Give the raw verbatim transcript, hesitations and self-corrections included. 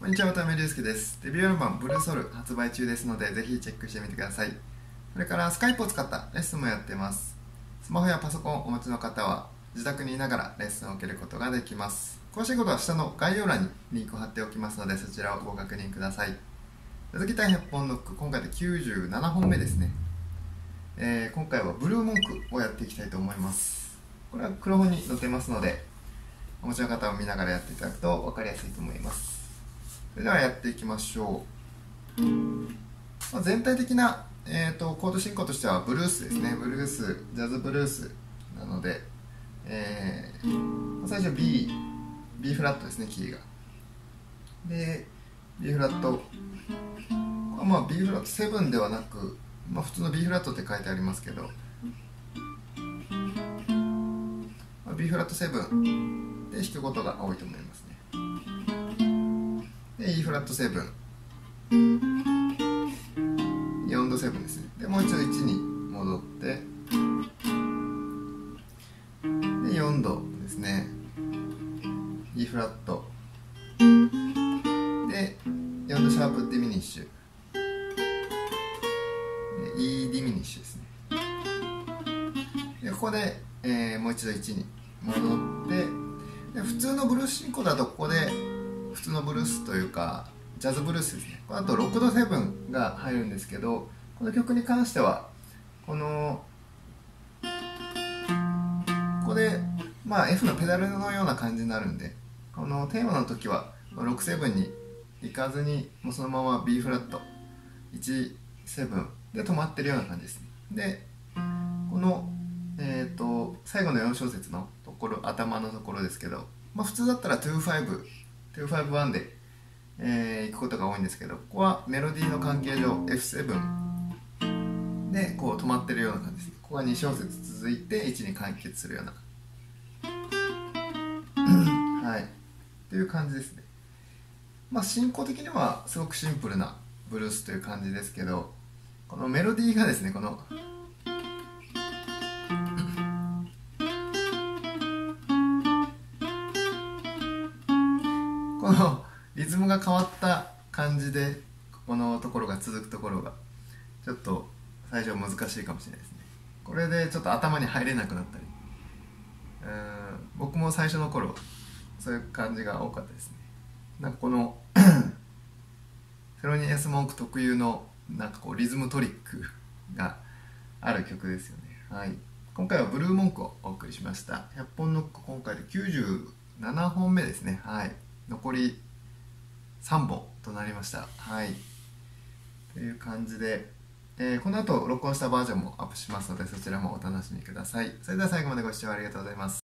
こんにちは、渡辺隆介です。デビューアルバムブルーソウル発売中ですので、ぜひチェックしてみてください。それからスカイプを使ったレッスンもやっています。スマホやパソコンをお持ちの方は自宅にいながらレッスンを受けることができます。詳しいことは下の概要欄にリンクを貼っておきますので、そちらをご確認ください。ジャズギターひゃっぽんノック、今回できゅうじゅうななほんめですね。えー、今回はブルーモンクをやっていきたいと思います。これは黒本に載ってますので、お持ちの方を見ながらやっていただくと分かりやすいと思います。それではやっていきましょう。まあ、全体的な、えー、とコード進行としてはブルースですね。ブルース、ジャズブルースなので、えー、最初 B、B フラットですね、キーが。で、B フラット、まあ B フラットセブンではなく、まあ、普通の B フラットって書いてありますけど、まあ、B フラットセブンで弾くことが多いと思いますね。で E フラットセブン、よんどセブンですね。でもう一度いちに戻って、でよんどですね、 E フラットでよんどシャープディミニッシュ、 E ディミニッシュですね。でここで、えー、もう一度いちに戻って、で普通のブルース進行だとここで普通のブルースというかジャズブルースですね。あとろくどセブンが入るんですけど、この曲に関してはこのここで、まあ、F のペダルのような感じになるんで、このテーマの時はろくセブンに行かずにもうそのまま B フラットいちセブンで止まってるような感じですね。でこの、えー、と最後のよん小節のところ、頭のところですけど、まあ、普通だったらにご、にごいちで、えー、行くことが多いんですけど、ここはメロディーの関係上 エフセブンでこう止まってるような感じです。ここがに小節続いていちに完結するようなはいっていう感じですね。まあ進行的にはすごくシンプルなブルースという感じですけど、このメロディーがですね、このこのリズムが変わった感じで、このところが続くところがちょっと最初難しいかもしれないですね。これでちょっと頭に入れなくなったり、うーん僕も最初の頃そういう感じが多かったですね。なんかこのセロニエスモンク特有のなんかこうリズムトリックがある曲ですよね。はい、今回はブルーモンクをお送りしました。ひゃっぽんノック、今回できゅうじゅうななほんめですね。はい、残りさんぼんとなりました。はい、という感じで、えー、この後録音したバージョンもアップしますので、そちらもお楽しみください。それでは最後までご視聴ありがとうございます。